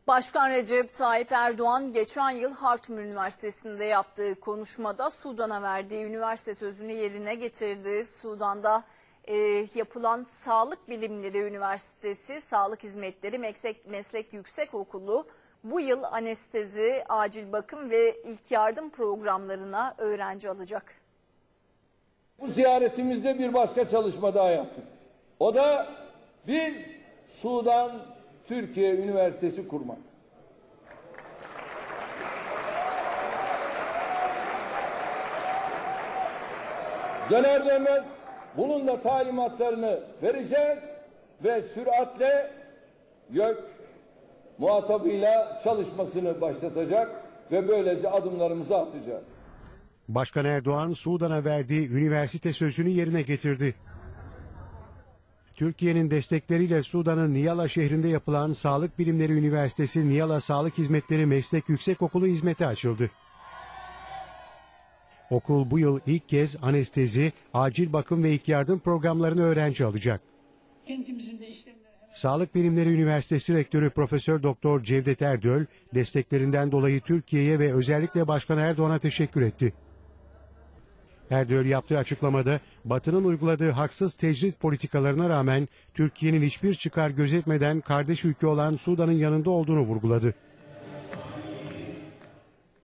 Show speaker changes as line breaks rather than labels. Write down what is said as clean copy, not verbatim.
Başkan Recep Tayyip Erdoğan geçen yıl Hartum Üniversitesi'nde yaptığı konuşmada Sudan'a verdiği üniversite sözünü yerine getirdi. Sudan'da yapılan Sağlık Bilimleri Üniversitesi Sağlık Hizmetleri Meslek Yüksekokulu bu yıl anestezi, acil bakım ve ilk yardım programlarına öğrenci alacak.
Bu ziyaretimizde bir başka çalışma daha yaptık. O da bir Sudan Türkiye Üniversitesi kurmak. Döner dönmez bunun da talimatlarını vereceğiz ve süratle YÖK muhatabıyla çalışmasını başlatacak ve böylece adımlarımızı atacağız.
Başkan Erdoğan, Sudan'a verdiği üniversite sözünü yerine getirdi. Türkiye'nin destekleriyle Sudan'ın Niyala şehrinde yapılan Sağlık Bilimleri Üniversitesi Niyala Sağlık Hizmetleri Meslek Yüksekokulu hizmete açıldı. Okul bu yıl ilk kez anestezi, acil bakım ve ilk yardım programlarını öğrenci alacak. Sağlık Bilimleri Üniversitesi Rektörü Profesör Doktor Cevdet Erdöl, desteklerinden dolayı Türkiye'ye ve özellikle Başkan Erdoğan'a teşekkür etti. Erdöl yaptığı açıklamada Batı'nın uyguladığı haksız tecrit politikalarına rağmen Türkiye'nin hiçbir çıkar gözetmeden kardeş ülke olan Sudan'ın yanında olduğunu vurguladı.